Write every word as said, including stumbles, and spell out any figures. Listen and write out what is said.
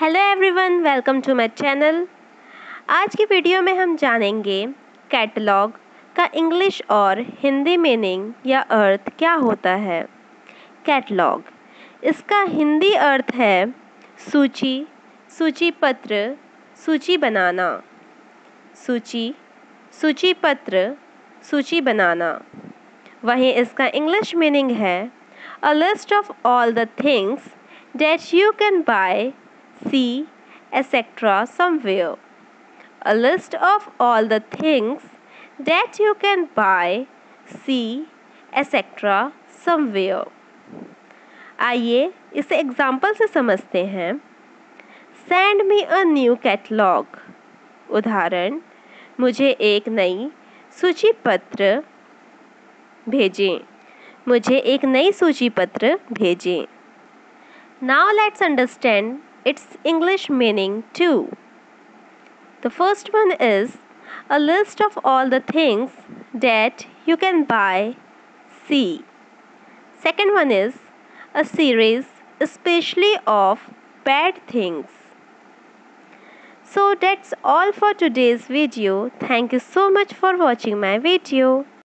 Hello everyone, welcome to my channel. आज की video में हम जानेंगे कैटलॉग का इंग्लिश और हिंदी मीनिंग या अर्थ क्या होता है। कैटलॉग, इसका हिंदी अर्थ है सूची, सूचीपत्र, सूची बनाना। सूची, सूचीपत्र, सूची बनाना। वहीं इसका इंग्लिश मीनिंग है a list of all the things that you can buy, see, et cetera somewhere. A list of all the things that you can buy, see, et cetera somewhere. आइए इसे एग्जाम्पल से समझते हैं। Send me a new catalog. उदाहरण, मुझे एक नई सूची पत्र भेजें। मुझे एक नई सूची पत्र भेजें। Now let's understand its English meaning too. The first one is a list of all the things that you can buy, see. Second one is a series especially of bad things. So that's all for today's video. Thank you so much for watching my video.